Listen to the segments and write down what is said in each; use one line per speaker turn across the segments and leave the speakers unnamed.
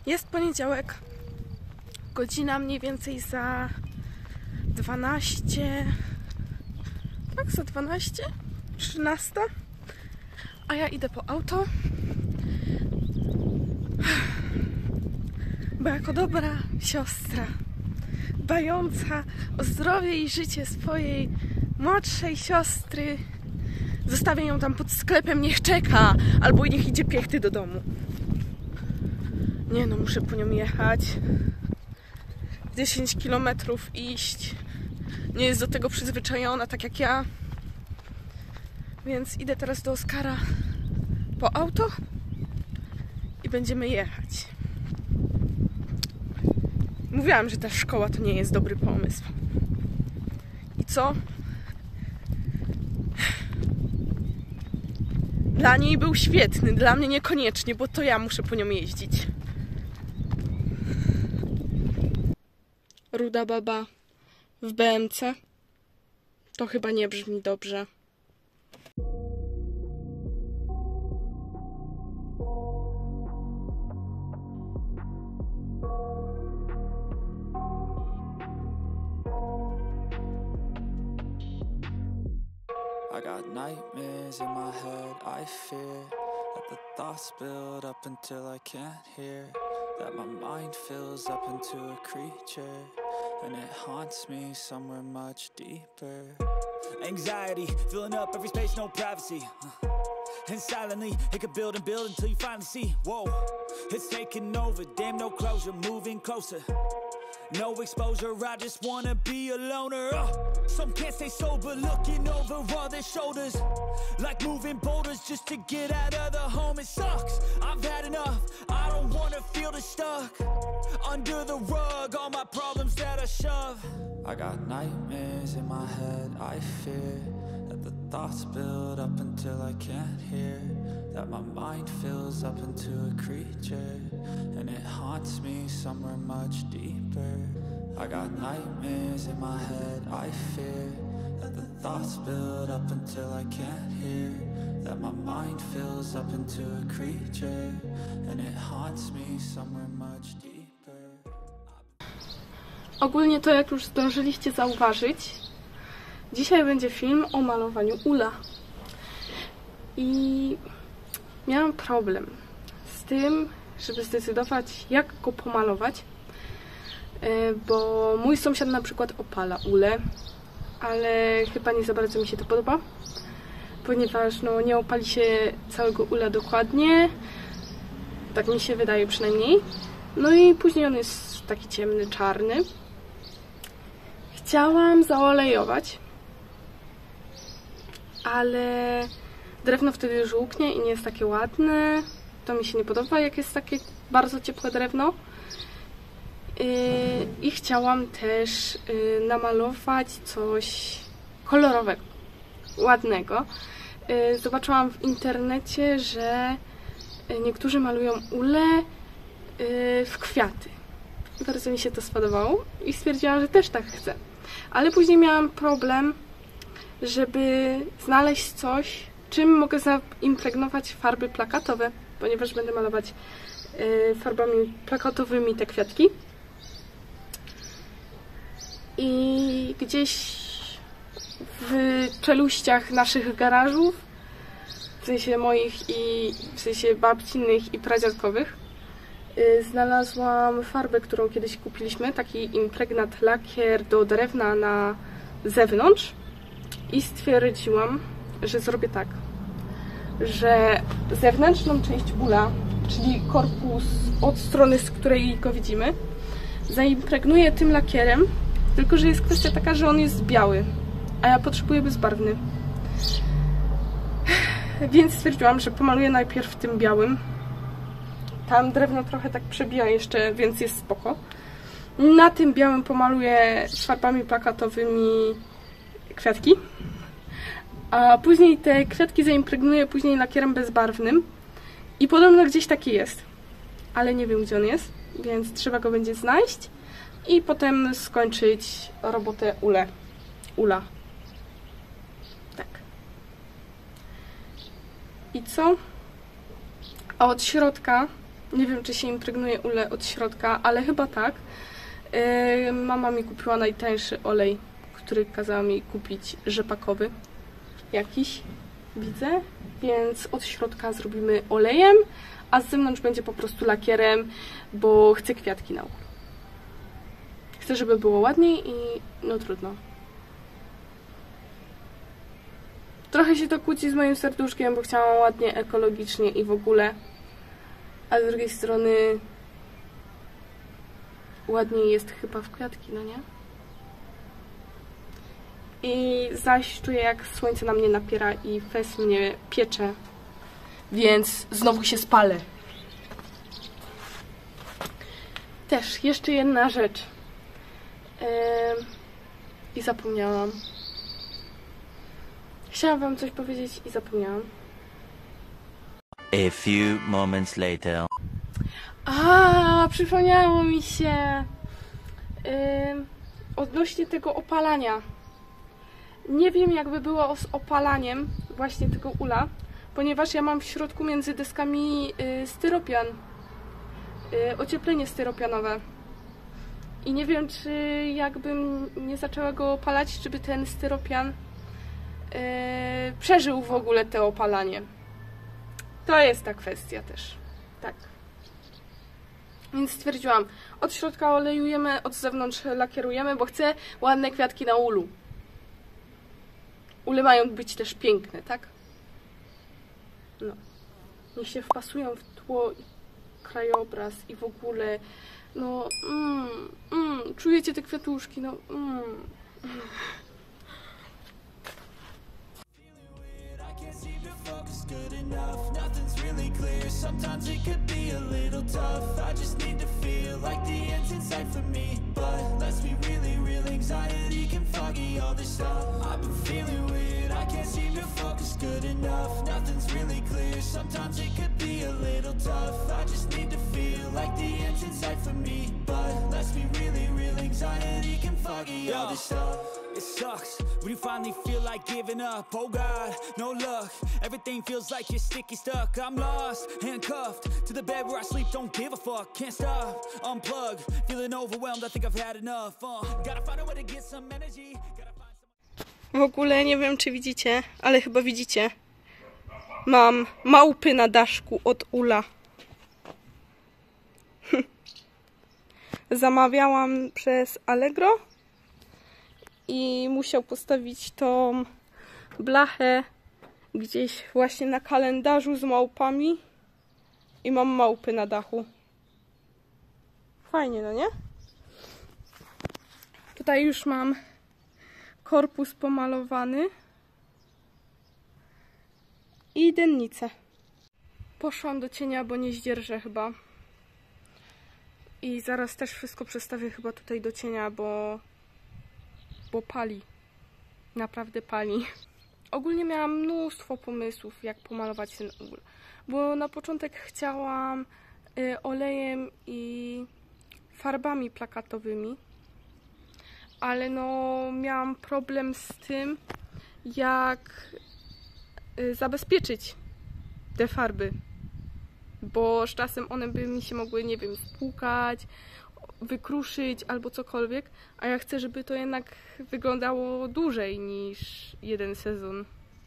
Jest poniedziałek, godzina mniej więcej za 12, tak, za 12, 13, a ja idę po auto, bo jako dobra siostra, dbająca o zdrowie i życie swojej młodszej siostry, zostawię ją tam pod sklepem, niech czeka, albo niech idzie piechty do domu. Nie no, muszę po nią jechać. 10 km iść. Nie jest do tego przyzwyczajona, tak jak ja. Więc idę teraz do Oskara po auto i będziemy jechać. Mówiłam, że ta szkoła to nie jest dobry pomysł. I co? Dla niej był świetny, dla mnie niekoniecznie, bo to ja muszę po nią jeździć. Ruda baba w BMC. To chyba nie brzmi dobrze.
I got nightmares in my head, I fear that the thoughts build up until I can't hear, that my mind fills up into a creature, and it haunts me somewhere much deeper. Anxiety, filling up every space, no privacy, and silently, it could build and build until you finally see, whoa, it's taking over, damn no closure, moving closer. No exposure, I just wanna be a loner. Some can't stay sober, looking over all their shoulders, like moving boulders just to get out of the home. It sucks, I've had enough, I don't wanna feel the stuck under the rug, all my problems that I shove. I got nightmares in my head, I fear that the thoughts build up until I can't hear, that my mind fills up into a creature, and it haunts me somewhere much deeper. I got nightmares in my head, I fear that the thoughts build up until I can't hear, that my mind fills up into a creature, and it haunts me somewhere much deeper.
Ogólnie to, jak już zdążyliście zauważyć, dzisiaj będzie film o malowaniu ula. I miałam problem z tym, żeby zdecydować, jak go pomalować, bo mój sąsiad na przykład opala ule, ale chyba nie za bardzo mi się to podoba, ponieważ no, nie opali się całego ula dokładnie, tak mi się wydaje przynajmniej. No i później on jest taki ciemny, czarny. Chciałam zaolejować, ale drewno wtedy żółknie i nie jest takie ładne. To mi się nie podoba, jak jest takie bardzo ciepłe drewno. I chciałam też namalować coś kolorowego, ładnego. Zobaczyłam w internecie, że niektórzy malują ule w kwiaty. Bardzo mi się to spodobało i stwierdziłam, że też tak chcę. Ale później miałam problem, żeby znaleźć coś, czym mogę zaimpregnować farby plakatowe, ponieważ będę malować farbami plakatowymi te kwiatki. I gdzieś w czeluściach naszych garażów, w sensie moich i w sensie babcinych i pradziadkowych, znalazłam farbę, którą kiedyś kupiliśmy, taki impregnat lakier do drewna na zewnątrz i stwierdziłam, że zrobię tak, że zewnętrzną część ula, czyli korpus od strony, z której go widzimy, zaimpregnuję tym lakierem, tylko że jest kwestia taka, że on jest biały, a ja potrzebuję bezbarwny. Więc stwierdziłam, że pomaluję najpierw tym białym. Tam drewno trochę tak przebija jeszcze, więc jest spoko. Na tym białym pomaluję farbami plakatowymi kwiatki. A później te kwiatki zaimpregnuję później lakierem bezbarwnym. I podobno gdzieś taki jest. Ale nie wiem, gdzie on jest, więc trzeba go będzie znaleźć. I potem skończyć robotę ula. Tak. I co? A od środka Nie wiem, czy się impregnuje ule od środka, ale chyba tak. Mama mi kupiła najtańszy olej, który kazała mi kupić rzepakowy. Jakiś, widzę. Więc od środka zrobimy olejem, a z zewnątrz będzie po prostu lakierem, bo chcę kwiatki na ulu. Chcę, żeby było ładniej i no trudno. Trochę się to kłóci z moim serduszkiem, bo chciałam ładnie, ekologicznie i w ogóle. A z drugiej strony ładniej jest chyba w kwiatki, no nie? I zaś czuję, jak słońce na mnie napiera i fes mnie piecze. Więc znowu się spalę. Też jeszcze jedna rzecz. I zapomniałam. Chciałam wam coś powiedzieć i zapomniałam.
A few moments later.
Przypomniało mi się. Odnośnie tego opalania. Nie wiem, jakby było z opalaniem właśnie tego ula, ponieważ ja mam w środku między deskami styropian. Ocieplenie styropianowe. I nie wiem, czy jakbym nie zaczęła go opalać, czy by ten styropian przeżył w ogóle to opalanie. To jest ta kwestia też. Tak. Więc stwierdziłam, od środka olejujemy, od zewnątrz lakierujemy, bo chcę ładne kwiatki na ulu. Ule mają być też piękne, tak? No. Niech się wpasują w tło i krajobraz i w ogóle, no, czujecie te kwiatuszki, no,
Good enough, nothing's really clear. Sometimes it could be a little tough. I just need to feel like the end's in sight for me. But let's be really real, anxiety can foggy all this stuff. I've been feeling weird, I can't seem to focus good enough. Nothing's really clear, sometimes it could be a little tough. I just need to feel like the end's in sight for me. But let's be really real, anxiety can foggy all this stuff.
It sucks when you finally feel like giving up. Oh God, no luck. Everything feels like you're sticky stuck. I'm lost, handcuffed to the bed where I sleep. Don't give a fuck, can't stop. Unplug, feeling overwhelmed. I think I've had enough. Gotta find a way to get some energy.
W ogóle nie wiem, czy widzicie, ale chyba widzicie. Mam małpy na daszku od ula. Zamawiałam przez Allegro i musiał postawić tą blachę gdzieś właśnie na kalendarzu z małpami i mam małpy na dachu. Fajnie, no nie? Tutaj już mam korpus pomalowany i dennicę. Poszłam do cienia, bo nie zdzierżę chyba. I zaraz też wszystko przestawię chyba tutaj do cienia, bo pali. Naprawdę pali. Ogólnie miałam mnóstwo pomysłów, jak pomalować ten ul. Bo na początek chciałam olejem i farbami plakatowymi. Ale no miałam problem z tym, jak zabezpieczyć te farby. Bo z czasem one by mi się mogły, nie wiem, spłukać, wykruszyć albo cokolwiek, a ja chcę, żeby to jednak wyglądało dłużej niż jeden sezon.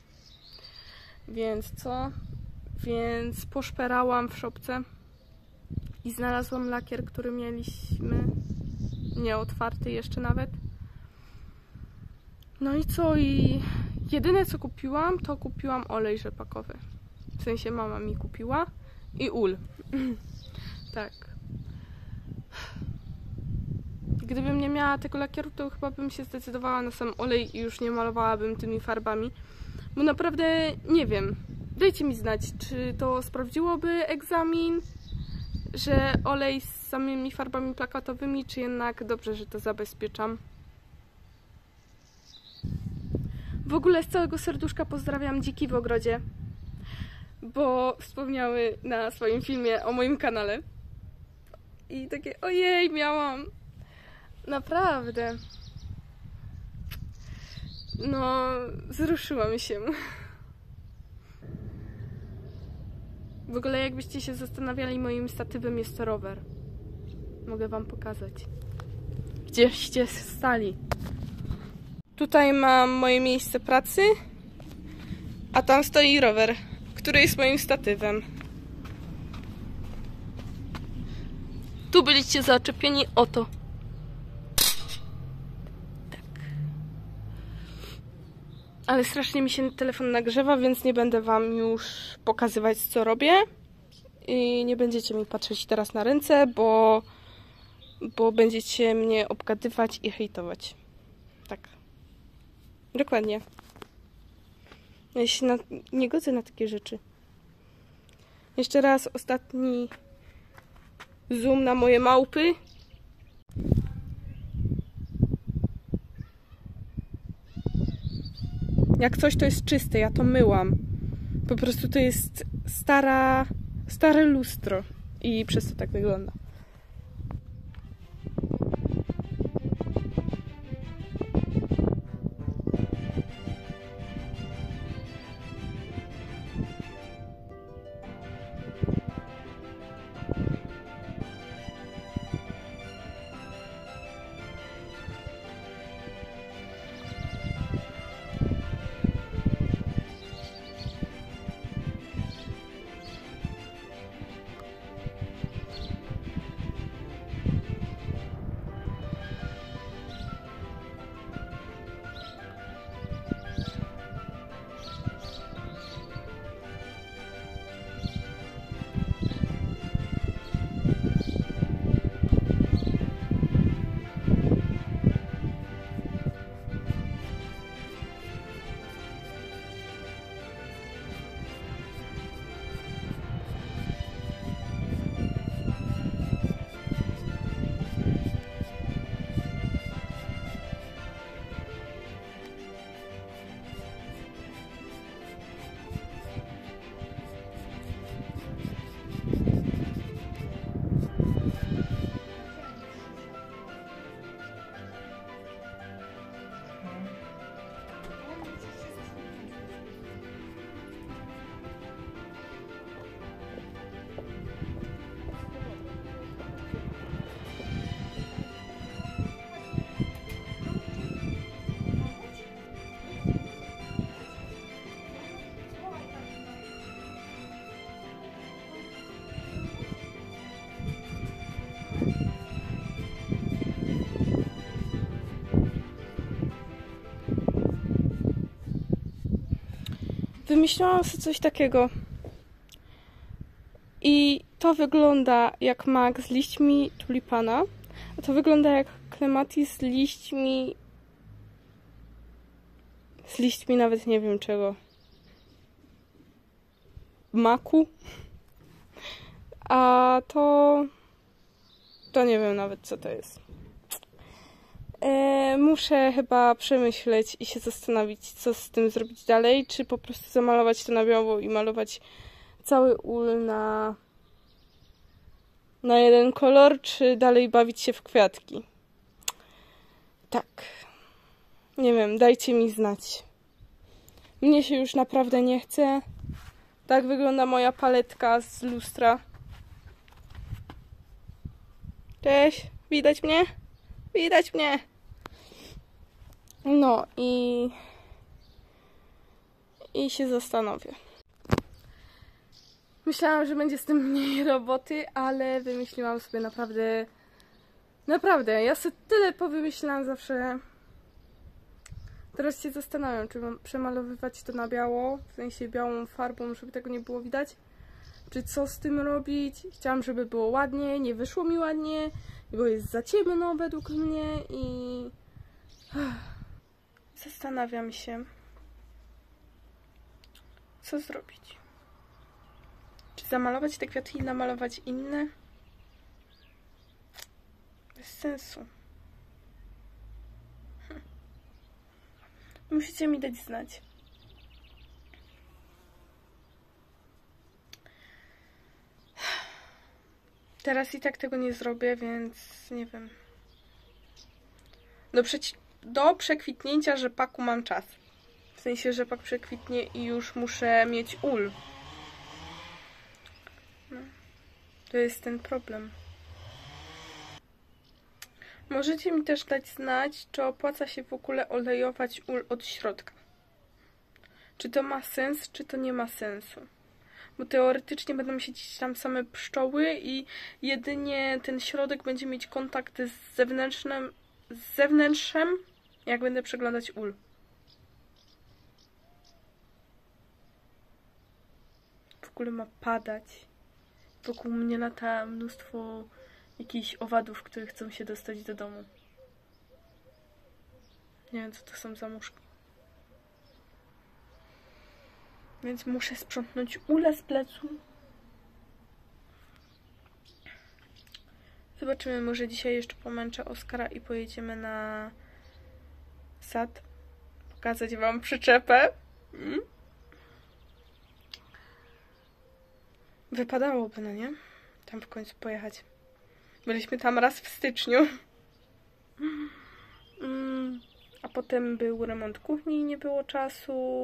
Więc co? Więc poszperałam w szopce i znalazłam lakier, który mieliśmy nieotwarty jeszcze nawet. No i co? I jedyne co kupiłam, to kupiłam olej rzepakowy. W sensie mama mi kupiła i ul. Tak. Gdybym nie miała tego lakieru, to chyba bym się zdecydowała na sam olej i już nie malowałabym tymi farbami. Bo naprawdę nie wiem. Dajcie mi znać, czy to sprawdziłoby egzamin, że olej z samymi farbami plakatowymi, czy jednak dobrze, że to zabezpieczam. W ogóle z całego serduszka pozdrawiam dziki w ogrodzie, bo wspomniały na swoim filmie o moim kanale. I takie, ojej, miałam. Naprawdę. No, wzruszyłam się. W ogóle jakbyście się zastanawiali, moim statywem jest to rower. Mogę wam pokazać. Gdzieście stali. Tutaj mam moje miejsce pracy, a tam stoi rower, który jest moim statywem. Tu byliście zaczepieni o to. Tak. Ale strasznie mi się telefon nagrzewa, więc nie będę wam już pokazywać, co robię. I nie będziecie mi patrzeć teraz na ręce, bo będziecie mnie obgadywać i hejtować. Tak. Dokładnie. Ja się nie godzę na takie rzeczy. Jeszcze raz ostatni zoom na moje małpy. Jak coś, to jest czyste, ja to myłam. Po prostu to jest stare lustro i przez to tak wygląda. Wymyśliłam sobie coś takiego. I to wygląda jak mak z liśćmi tulipana, a to wygląda jak klematis z liśćmi... nawet nie wiem czego. Maku. A to nie wiem nawet, co to jest. Muszę chyba przemyśleć i się zastanowić, co z tym zrobić dalej. Czy po prostu zamalować to na biało i malować cały ul na jeden kolor, czy dalej bawić się w kwiatki. Tak. Nie wiem, dajcie mi znać. Mnie się już naprawdę nie chce. Tak wygląda moja paletka z lustra. Cześć, widać mnie? Widać mnie! No i się zastanowię. Myślałam, że będzie z tym mniej roboty, ale wymyśliłam sobie naprawdę, ja sobie tyle powymyślałam zawsze. Teraz się zastanawiam, czy mam przemalowywać to na biało, w sensie białą farbą, żeby tego nie było widać, czy co z tym robić. Chciałam, żeby było ładnie, nie wyszło mi ładnie, bo jest za ciemno według mnie i zastanawiam się, co zrobić. Czy zamalować te kwiaty i namalować inne? Bez sensu. Musicie mi dać znać. Teraz i tak tego nie zrobię, więc nie wiem. Do przekwitnięcia rzepaku mam czas. W sensie rzepak przekwitnie i już muszę mieć ul. To jest ten problem. Możecie mi też dać znać, czy opłaca się w ogóle olejować ul od środka. Czy to ma sens, czy to nie ma sensu. Bo teoretycznie będą siedzieć tam same pszczoły i jedynie ten środek będzie mieć kontakt z zewnętrzem, jak będę przeglądać ul. W ogóle ma padać. Wokół mnie lata mnóstwo jakichś owadów, które chcą się dostać do domu. Nie wiem, co to są za muszki. Więc muszę sprzątnąć ule z plecu. Zobaczymy, może dzisiaj jeszcze pomęczę Oskara i pojedziemy na sad. Pokazać wam przyczepę. Wypadałoby, no nie? Tam w końcu pojechać. Byliśmy tam raz w styczniu. A potem był remont kuchni i nie było czasu.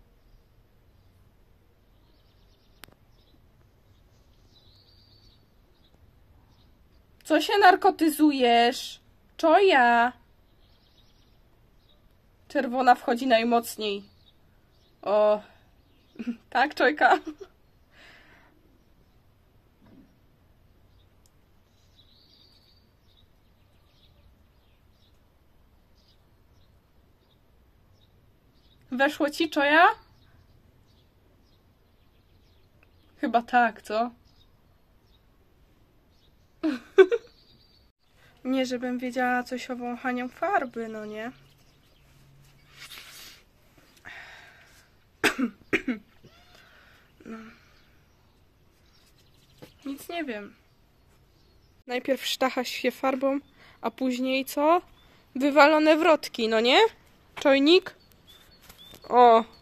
Co się narkotyzujesz? Czoja! Czerwona wchodzi najmocniej. O, tak, Czojka? Weszło ci, Czoja? Chyba tak, co? Nie, żebym wiedziała coś o wąchaniu farby, no nie? No. Nic nie wiem. Najpierw sztacha się farbą, a później co? Wywalone wrotki, no nie? Czojnik? O!